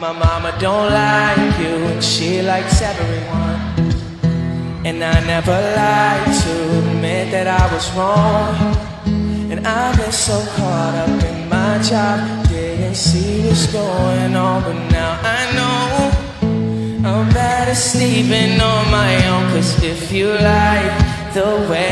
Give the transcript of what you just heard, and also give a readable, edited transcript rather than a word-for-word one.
My mama don't like you, and she likes everyone. And I never lied to admit that I was wrong. And I've been so caught up in my job, didn't see what's going on. But now I know I'm better sleeping on my own. Cause if you like the way